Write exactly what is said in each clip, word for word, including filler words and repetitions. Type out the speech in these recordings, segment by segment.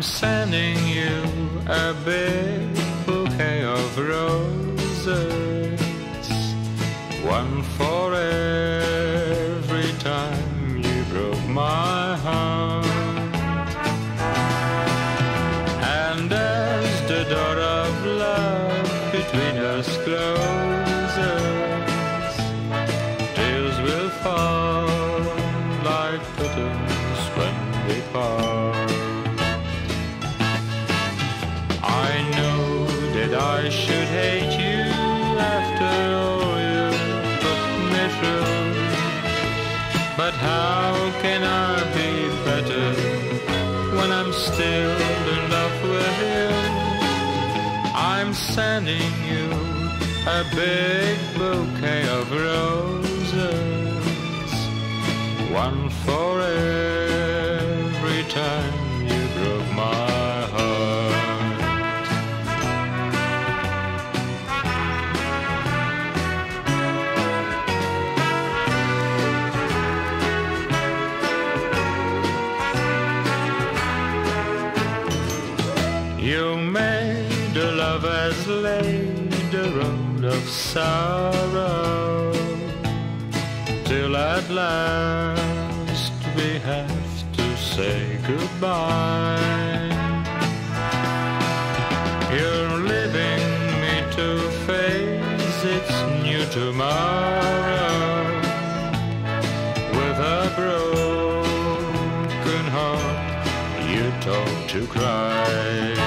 sending you a big bouquet of roses, one for every time you broke my heart. And as the door of love between us closes, tears will fall like curtains when we part. I know that I should hate you after all you put me through, but how can I be better when I'm still in love with you? I'm sending you a big bouquet of roses, one for every time you broke my heart. You made the lovers laid the road of sorrow, till at last we have to say goodbye. You're leaving me to face its new tomorrow with a broken heart you taught to cry.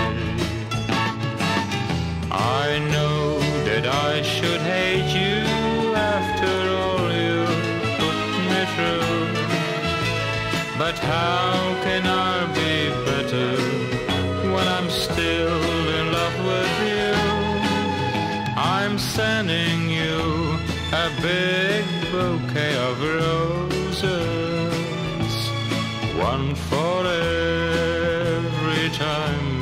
I know that I should hate you after all you put me through, but how can I be better when I'm still in love with you? I'm sending you a big bouquet of roses, one for every time